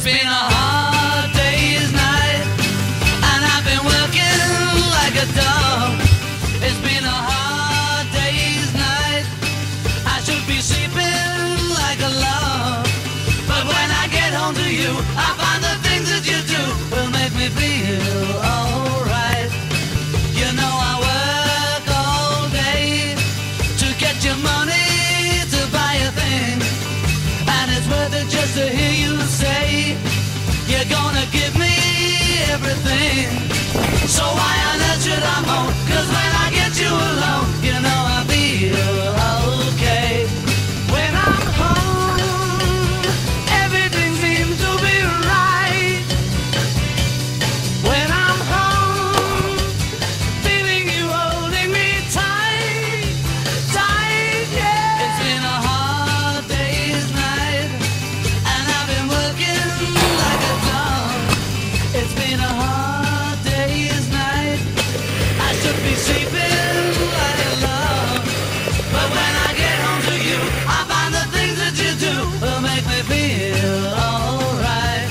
It's been a hard day's night, and I've been working like a dog. It's been a hard day's night. I should be sleeping like a log, but when I get home to you, I find the things that you do will make me feel alright. You know I work all day to get your money to buy a thing, and it's worth it just to hear you say you're gonna give me everything. So why on earth should I moan? 'Cause when I get you alone, you know I feel okay. When I'm home, everything seems to be right. When I'm home, feeling you holding me tight, tight, yeah. It's been a hard day's night, and I've been working like a dog. It's been a hard day's night. I should be sleeping like a log, but when I get home to you, I find the things that you do will make me feel alright.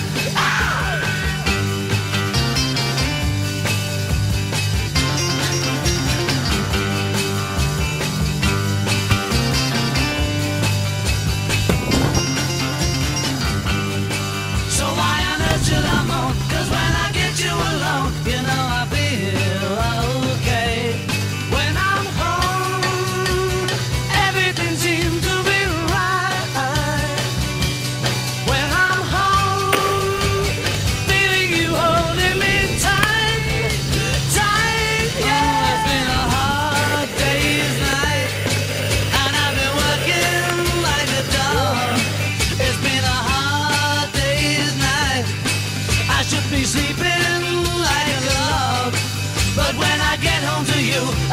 So why on earth should I moan? 'Cause when I get you alone, you know I feel okay. When I'm home, everything seems to be right. When I'm home, feeling you holding me tight, tight, yeah. It's been a hard day's night, and I've been working like a dog. It's been a hard day's night. I should be sleeping like a log, but when I get home to you,